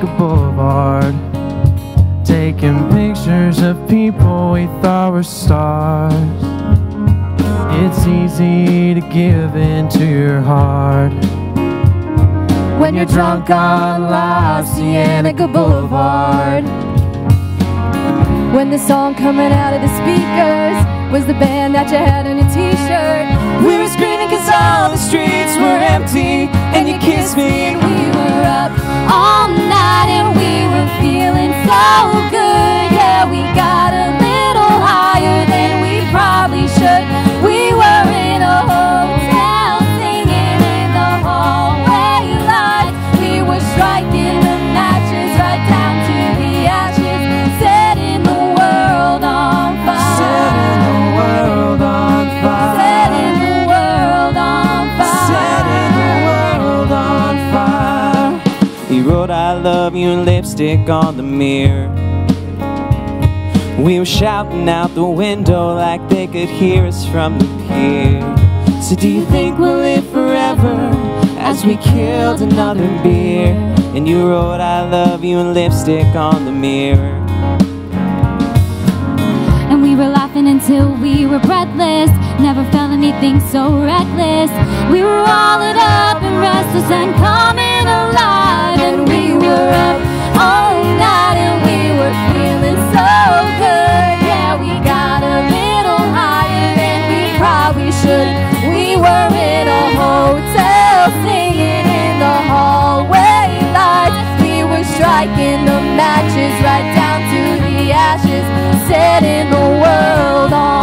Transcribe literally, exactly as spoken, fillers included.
Jamaica Boulevard, taking pictures of people we thought were stars. It's easy to give into your heart when you're drunk on La Cienega Boulevard. When the song coming out of the speakers was the band that you had on your t-shirt, we were screaming cause all the streets were empty, and you kissed me, and we were up all night and we were feeling so good. Yeah, we got a little higher than we probably should. We were in a hotel singing in the hallway lights. We were striking the matches right down to the ashes, setting the world on fire. Setting the world on fire. Setting the world on fire. Setting the world on fire. He wrote I love you in lipstick on the mirror. We were shouting out the window like they could hear us from the pier. So do you think we'll live forever as we killed another beer? And you wrote I love you in lipstick on the mirror. And we were laughing until we were breathless. Never felt anything so reckless. We were all lit up and restless and coming alive. And we were up all night and we were feeling so good. Yeah, we got a little higher than we probably should. We were in a hotel singing in the hallway lights. We were striking the matches right down to the ashes, setting the world on